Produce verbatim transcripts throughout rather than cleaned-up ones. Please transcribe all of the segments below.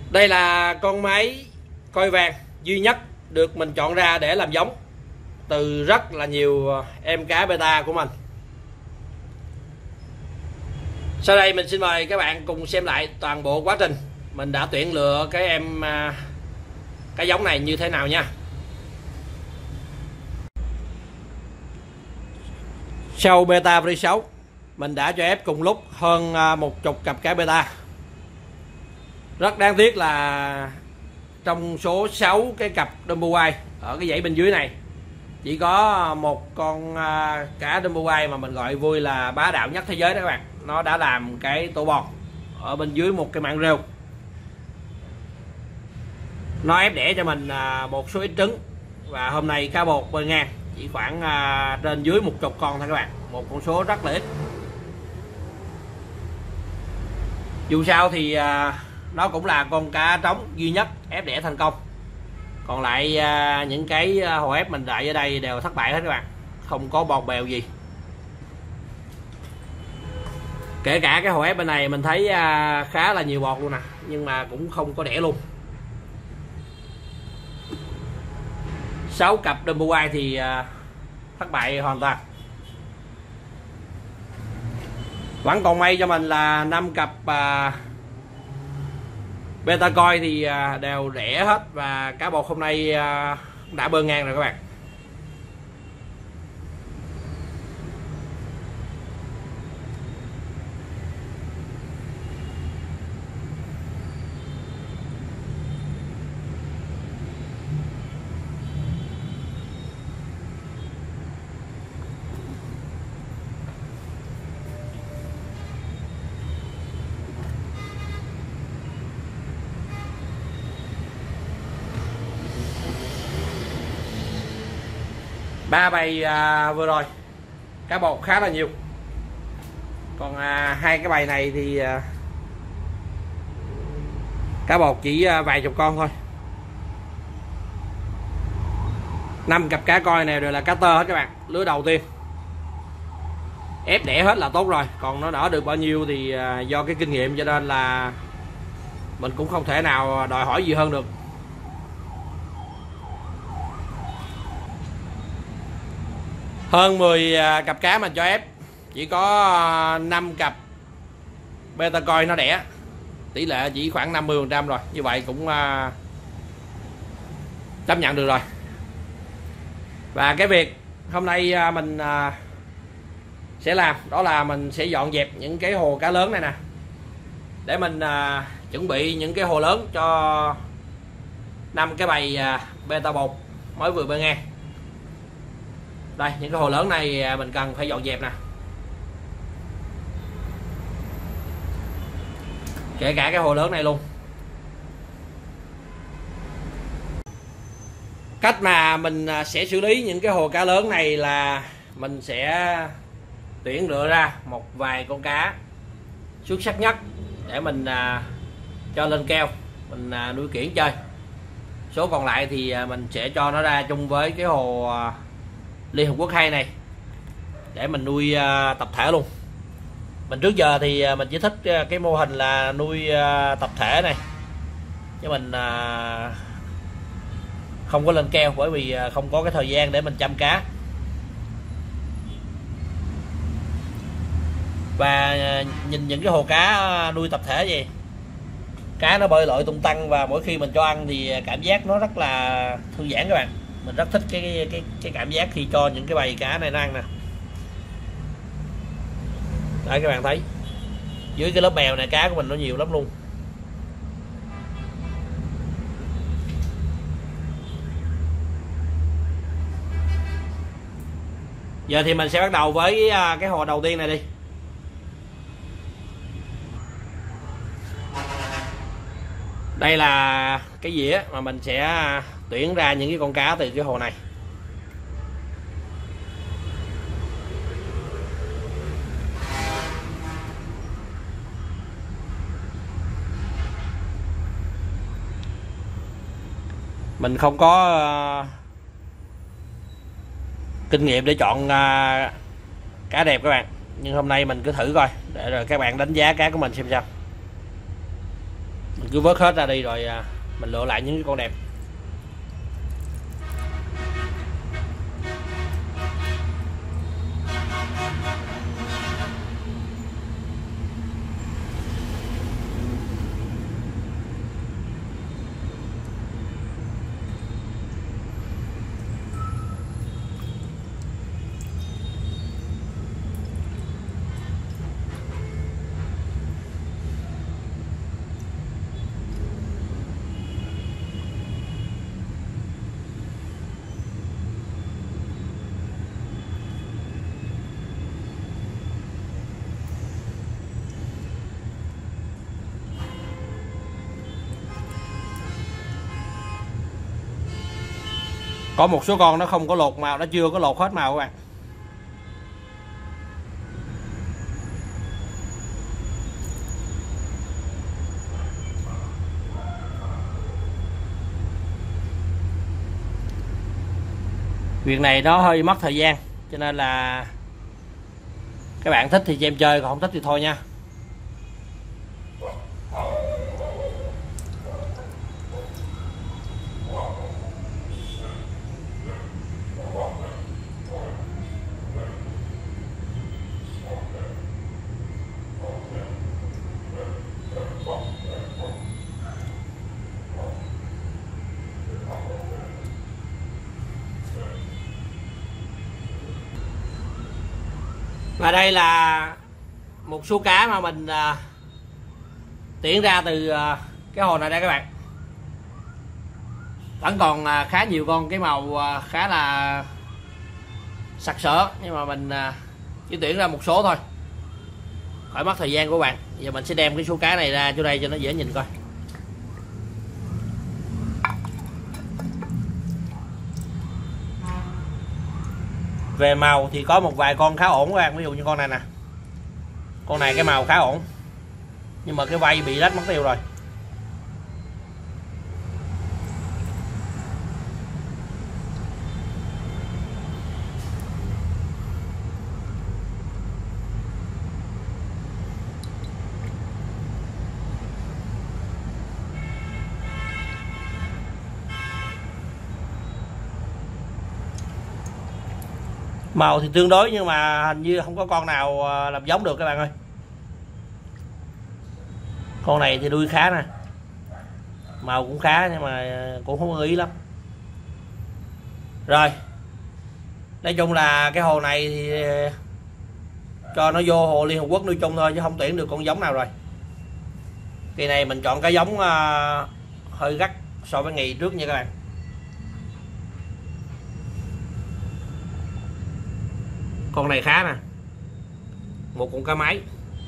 Đây là con máy coi vàng duy nhất được mình chọn ra để làm giống từ rất là nhiều em cá beta của mình. Sau đây mình xin mời các bạn cùng xem lại toàn bộ quá trình mình đã tuyển lựa cái em cái giống này như thế nào nha. Sau beta v sáu mình đã cho ép cùng lúc hơn một chục cặp cá beta. Rất đáng tiếc là trong số sáu cái cặp Dumbo White ở cái dãy bên dưới này chỉ có một con cá Dumbo White mà mình gọi vui là bá đạo nhất thế giới đó các bạn. Nó đã làm cái tổ bòn ở bên dưới một cái mảng rêu. Nó ép đẻ cho mình một số ít trứng. Và hôm nay cá bột bơi ngang chỉ khoảng trên dưới một chục con thôi các bạn. Một con số rất là ít. Dù sao thì nó cũng là con cá trống duy nhất ép đẻ thành công. Còn lại những cái hồ ép mình đợi ở đây đều thất bại hết các bạn. Không có bọt bèo gì. Kể cả cái hồ ép bên này mình thấy khá là nhiều bọt luôn nè, nhưng mà cũng không có đẻ luôn. Sáu cặp Dumbo White thì thất bại hoàn toàn. Vẫn còn may cho mình là năm cặp beta coi thì đều đẻ hết và cá bột hôm nay đã bơi ngang rồi các bạn. Ba bầy à, vừa rồi cá bột khá là nhiều. Còn à, hai cái bầy này thì à, cá bột chỉ à, vài chục con thôi. Năm cặp cá coi này đều là cá tơ hết các bạn, lứa đầu tiên. Ép đẻ hết là tốt rồi, còn nó nở được bao nhiêu thì à, do cái kinh nghiệm cho nên là mình cũng không thể nào đòi hỏi gì hơn được. Hơn mười cặp cá mà cho ép chỉ có năm cặp beta coi nó đẻ, tỷ lệ chỉ khoảng năm mươi phần trăm rồi. Như vậy cũng chấp nhận được rồi. Và cái việc hôm nay mình sẽ làm đó là mình sẽ dọn dẹp những cái hồ cá lớn này nè, để mình chuẩn bị những cái hồ lớn cho năm cái bầy beta bột mới vừa bơi ngang. Đây, những cái hồ lớn này mình cần phải dọn dẹp nè. Kể cả cái hồ lớn này luôn. Cách mà mình sẽ xử lý những cái hồ cá lớn này là mình sẽ tuyển lựa ra một vài con cá xuất sắc nhất để mình cho lên keo, mình nuôi kiển chơi. Số còn lại thì mình sẽ cho nó ra chung với cái hồ Liên Hợp Quốc hai này để mình nuôi uh, tập thể luôn. Mình trước giờ thì uh, mình chỉ thích uh, cái mô hình là nuôi uh, tập thể này, chứ mình uh, không có lên keo bởi vì uh, không có cái thời gian để mình chăm cá. Và uh, nhìn những cái hồ cá nuôi tập thể gì, cá nó bơi lội tung tăng và mỗi khi mình cho ăn thì cảm giác nó rất là thư giãn các bạn. Mình rất thích cái cái cái cảm giác khi cho những cái bầy cá này nó ăn nè. Đấy, các bạn thấy dưới cái lớp bèo này cá của mình nó nhiều lắm luôn. Giờ thì mình sẽ bắt đầu với cái hồ đầu tiên này đi. Đây là cái dĩa mà mình sẽ tuyển ra những cái con cá từ cái hồ này. Mình không có uh, kinh nghiệm để chọn uh, cá đẹp các bạn, nhưng hôm nay mình cứ thử coi để rồi các bạn đánh giá cá của mình xem sao. Mình cứ vớt hết ra đi rồi à, mình lựa lại những cái con đẹp. Có một số con nó không có lột màu, nó chưa có lột hết màu các bạn. Việc này nó hơi mất thời gian, cho nên là các bạn thích thì cho em chơi, còn không thích thì thôi nha. Và đây là một số cá mà mình à, tuyển ra từ à, cái hồ này đây các bạn. Vẫn còn à, khá nhiều con cái màu à, khá là sặc sỡ, nhưng mà mình à, chỉ tuyển ra một số thôi, khỏi mất thời gian của bạn. Giờ mình sẽ đem cái số cá này ra chỗ đây cho nó dễ nhìn coi. Về màu thì có một vài con khá ổn các bạn, ví dụ như con này nè, con này cái màu khá ổn, nhưng mà cái vây bị rách mất tiêu rồi. Màu thì tương đối nhưng mà hình như không có con nào làm giống được các bạn ơi. Con này thì đuôi khá nè, màu cũng khá nhưng mà cũng không ưng ý lắm. Rồi, nói chung là cái hồ này thì cho nó vô hồ Liên Hợp Quốc nuôi chung thôi, chứ không tuyển được con giống nào rồi. Kỳ này mình chọn cái giống uh, hơi gắt so với ngày trước nha các bạn. Con này khá nè, một con cá máy.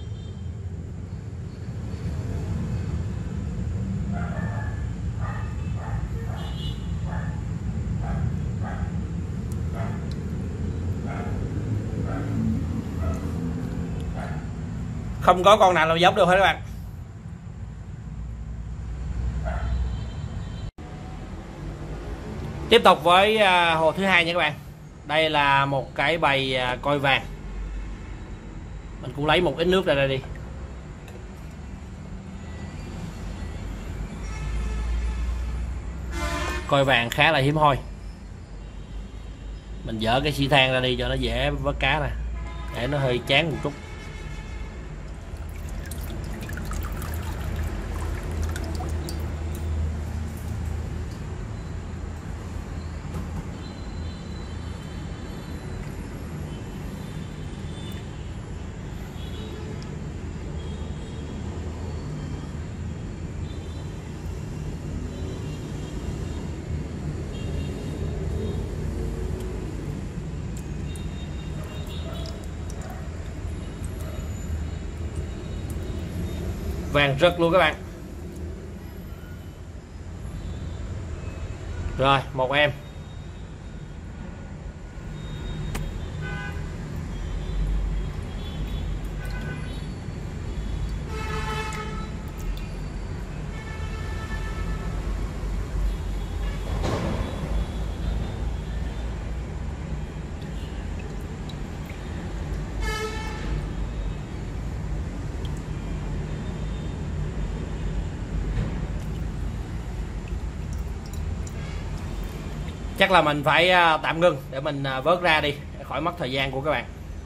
Không có con nào làm giống được hết các bạn. Tiếp tục với hồ thứ hai nha các bạn. Đây là một cái bầy coi vàng. Mình cũng lấy một ít nước ra đây đi. Coi vàng khá là hiếm hoi. Mình dỡ cái xi than ra đi cho nó dễ vớt cá nè, để nó hơi chán một chút. Vàng rực luôn các bạn. Rồi, một em. chắc là mình phải tạm ngưng để mình vớt ra đi để khỏi mất thời gian của các bạn.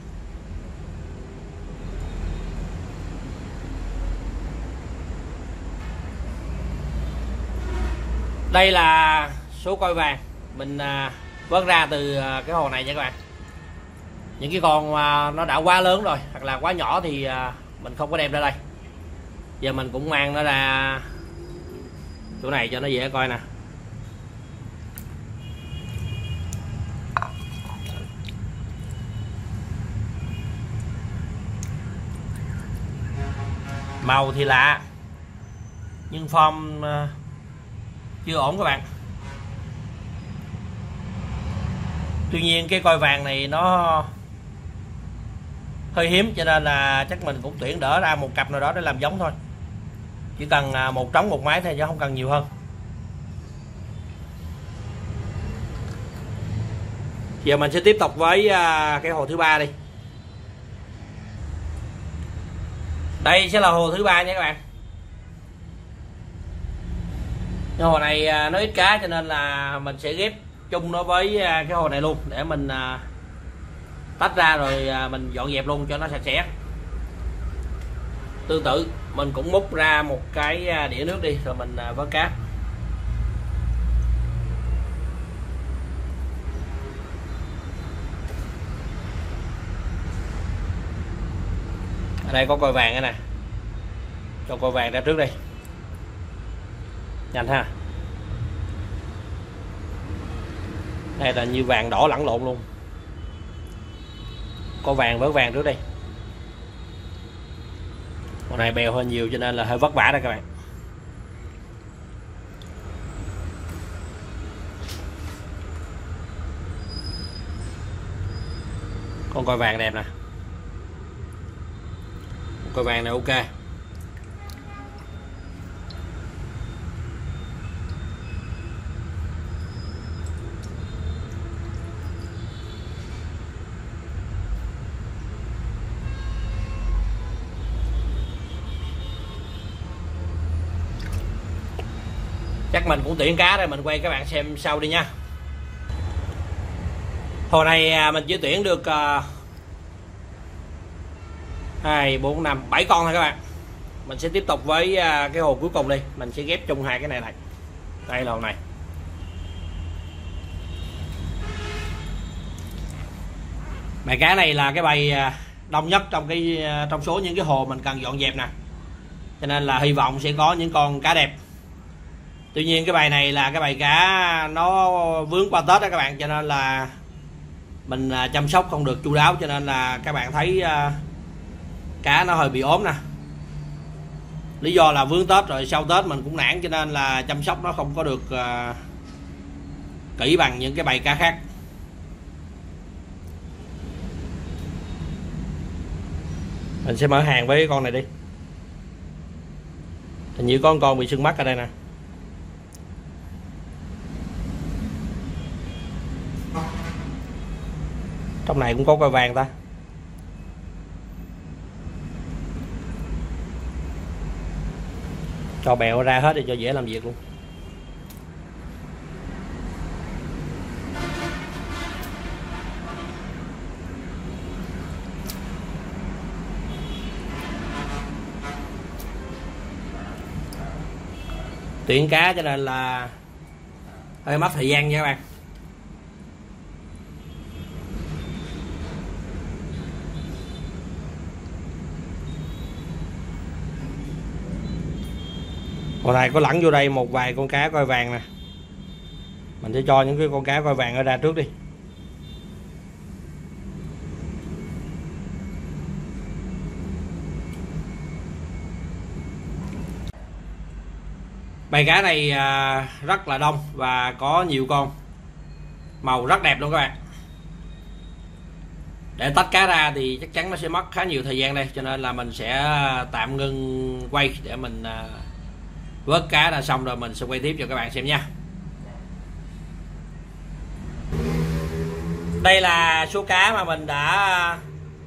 Đây là số coi vàng mình vớt ra từ cái hồ này nha các bạn. Những cái con nó đã quá lớn rồi hoặc là quá nhỏ thì mình không có đem ra đây. Giờ mình cũng mang nó ra chỗ này cho nó dễ coi nè. Màu thì lạ nhưng form chưa ổn các bạn. Tuy nhiên cái coi vàng này nó hơi hiếm cho nên là chắc mình cũng tuyển đỡ ra một cặp nào đó để làm giống thôi. Chỉ cần một trống một máy thôi chứ không cần nhiều hơn. Giờ mình sẽ tiếp tục với cái hồ thứ ba đi. Đây sẽ là hồ thứ ba nha các bạn. Cái hồ này nó ít cá cho nên là mình sẽ ghép chung nó với cái hồ này luôn để mình tách ra rồi mình dọn dẹp luôn cho nó sạch sẽ. Tương tự mình cũng múc ra một cái đĩa nước đi rồi mình vớt cá. Ở đây có coi vàng đây nè, cho coi vàng ra trước đi, nhanh ha. Đây là như vàng đỏ lẫn lộn luôn. Có vàng vớt vàng trước đi. Con này bèo hơn nhiều cho nên là hơi vất vả đó các bạn. Con coi vàng đẹp nè. Coi vàng này ok. Chắc mình cũng tuyển cá rồi mình quay các bạn xem sau đi nha. Hồ này mình chỉ tuyển được hai, bốn, năm, bảy con thôi các bạn. Mình sẽ tiếp tục với cái hồ cuối cùng đi. Mình sẽ ghép chung hai cái này này. Đây là hồ này. Bầy cá này là cái bầy đông nhất trong cái trong số những cái hồ mình cần dọn dẹp nè. Cho nên là hy vọng sẽ có những con cá đẹp. Tuy nhiên cái bài này là cái bài cá nó vướng qua Tết đó các bạn, cho nên là mình chăm sóc không được chu đáo cho nên là các bạn thấy cá nó hơi bị ốm nè. Lý do là vướng Tết rồi sau Tết mình cũng nản cho nên là chăm sóc nó không có được kỹ bằng những cái bài cá khác. Mình sẽ mở hàng với con này đi. Hình như có con bị sưng mắt ở đây nè. Trong này cũng có coi vàng ta. Cho bèo ra hết để cho dễ làm việc luôn. Tuyển cá cho nên là hơi mất thời gian nha các bạn. Hồi này có lẫn vô đây một vài con cá coi vàng nè. Mình sẽ cho những cái con cá coi vàng ở ra trước đi. Bầy cá này rất là đông và có nhiều con. Màu rất đẹp luôn các bạn. Để tách cá ra thì chắc chắn nó sẽ mất khá nhiều thời gian đây, cho nên là mình sẽ tạm ngưng quay để mình vớt cá là xong rồi mình sẽ quay tiếp cho các bạn xem nha. Đây là số cá mà mình đã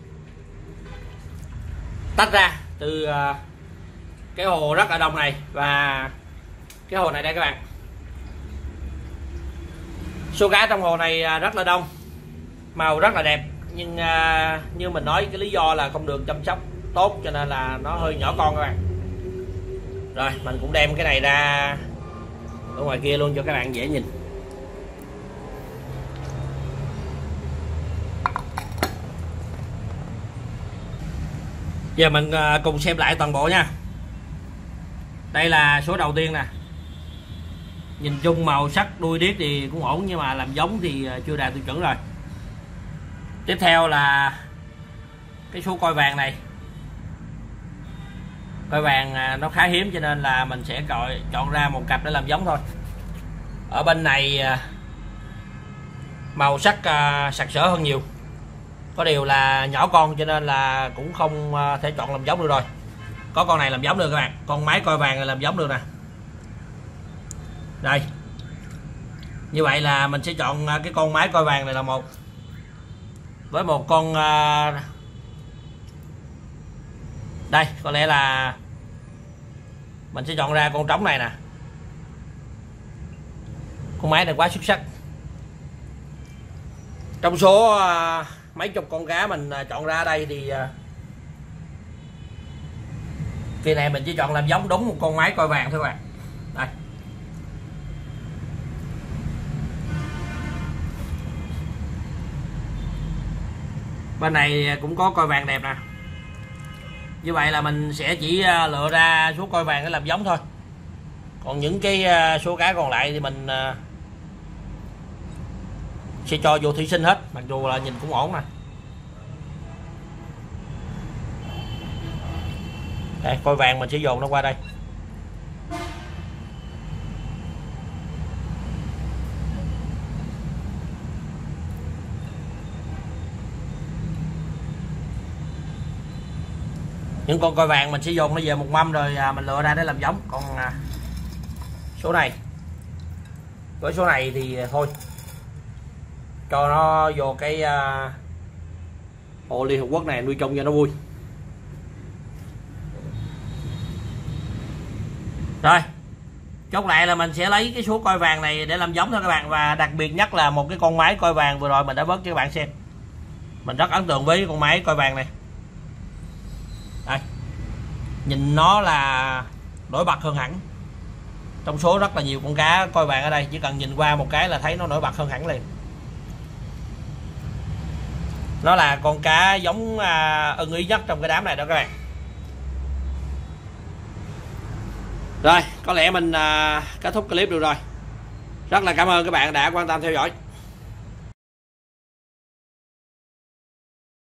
tách ra từ cái hồ rất là đông này và cái hồ này đây các bạn. Số cá trong hồ này rất là đông, màu rất là đẹp, nhưng à, như mình nói cái lý do là không được chăm sóc tốt cho nên là nó hơi nhỏ con các bạn. Rồi mình cũng đem cái này ra ở ngoài kia luôn cho các bạn dễ nhìn. Giờ mình cùng xem lại toàn bộ nha. Đây là số đầu tiên nè. Nhìn chung màu sắc đuôi điếc thì cũng ổn, nhưng mà làm giống thì chưa đạt tiêu chuẩn rồi. Tiếp theo là cái số coi vàng này. Coi vàng nó khá hiếm cho nên là mình sẽ chọn, chọn ra một cặp để làm giống thôi. Ở bên này màu sắc sặc sỡ hơn nhiều. Có điều là nhỏ con cho nên là cũng không thể chọn làm giống được rồi. Có con này làm giống được các bạn. Con mái coi vàng này làm giống được nè. Đây. Như vậy là mình sẽ chọn cái con mái coi vàng này là một. Với một con đây có lẽ là mình sẽ chọn ra con trống này nè. Con mái này quá xuất sắc. Trong số mấy chục con cá mình chọn ra đây thì kỳ này mình chỉ chọn làm giống đúng một con mái coi vàng thôi các bạn. Đây. Bên này cũng có coi vàng đẹp nè. Như vậy là mình sẽ chỉ lựa ra số coi vàng để làm giống thôi. Còn những cái số cá còn lại thì mình sẽ cho vô thủy sinh hết, mặc dù là nhìn cũng ổn nè. Đây, coi vàng mình sẽ dồn nó qua đây. Những con coi vàng mình sẽ dồn nó về một mâm rồi mình lựa ra để làm giống. Còn số này với số này thì thôi, cho nó vô cái hồ Liên Hợp Quốc này nuôi trồng cho nó vui. Rồi chốt lại là mình sẽ lấy cái số coi vàng này để làm giống thôi các bạn. Và đặc biệt nhất là một cái con mái coi vàng vừa rồi mình đã vớt cho các bạn xem. Mình rất ấn tượng với con mái coi vàng này. Đây. Nhìn nó là nổi bật hơn hẳn. Trong số rất là nhiều con cá coi vàng ở đây, chỉ cần nhìn qua một cái là thấy nó nổi bật hơn hẳn liền. Nó là con cá giống à, ưng ý nhất trong cái đám này đó các bạn. Rồi, có lẽ mình à, kết thúc clip được rồi. Rất là cảm ơn các bạn đã quan tâm theo dõi.